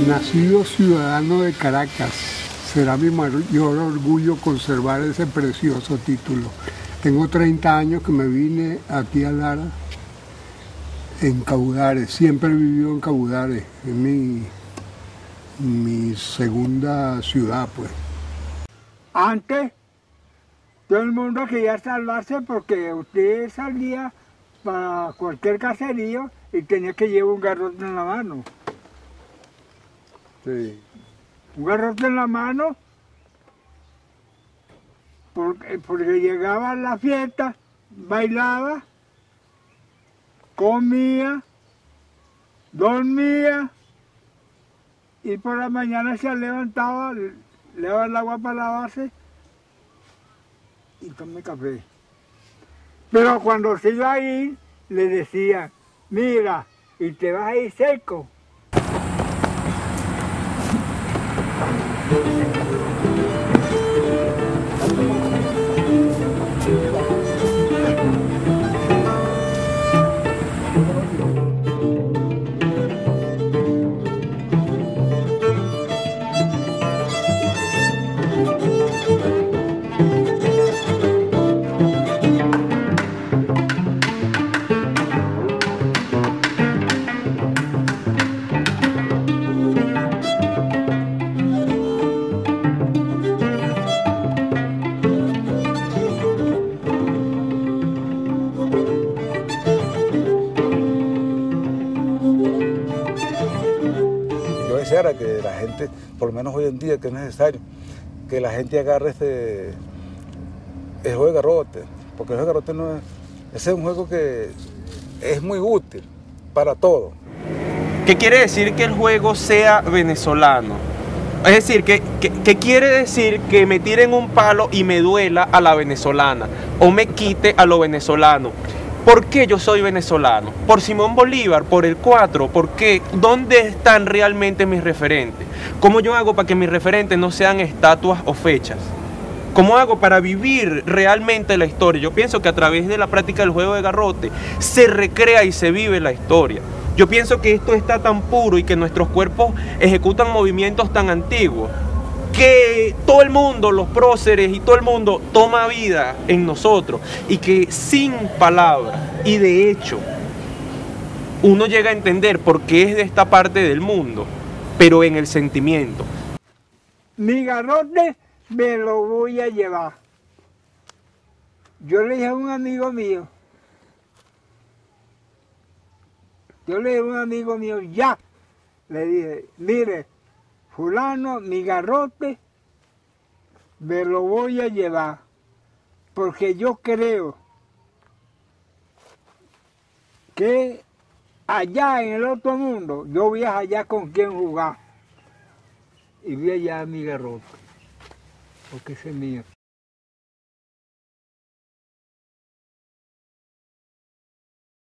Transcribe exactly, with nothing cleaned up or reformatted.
Nacido ciudadano de Caracas, será mi mayor orgullo conservar ese precioso título. Tengo treinta años que me vine aquí a Lara en Caudares, siempre he vivido en Caudares, es mi, mi segunda ciudad, pues. Antes, todo el mundo quería salvarse porque usted salía para cualquier caserío y tenía que llevar un garrote en la mano. Sí. Un garrote en la mano porque, porque llegaba a la fiesta, bailaba, comía, dormía y por la mañana se levantaba, le daba el agua para lavarse y tomé café. Pero cuando se iba a ir, le decía, mira, y te vas a ir seco. Yo deseara que la gente, por lo menos hoy en día, que es necesario, que la gente agarre este, el juego de garrote, porque el juego de garrote no es, ese es un juego que es muy útil para todo. ¿Qué quiere decir que el juego sea venezolano? Es decir, ¿qué, qué, qué quiere decir que me tiren un palo y me duela a la venezolana? O me quite a lo venezolano. ¿Por qué yo soy venezolano? ¿Por Simón Bolívar? ¿Por el cuatro? ¿Por qué? ¿Dónde están realmente mis referentes? ¿Cómo yo hago para que mis referentes no sean estatuas o fechas? ¿Cómo hago para vivir realmente la historia? Yo pienso que a través de la práctica del juego de garrote se recrea y se vive la historia. Yo pienso que esto está tan puro y que nuestros cuerpos ejecutan movimientos tan antiguos que todo el mundo, los próceres y todo el mundo toma vida en nosotros y que sin palabras y de hecho uno llega a entender por qué es de esta parte del mundo, pero en el sentimiento. Mi garrote me lo voy a llevar. Yo le dije a un amigo mío, yo le dije a un amigo mío, ya, le dije, mire, fulano, mi garrote me lo voy a llevar, porque yo creo que allá en el otro mundo, yo voy a hallar con quién jugar, y voy a hallar mi garrote, porque ese es mío.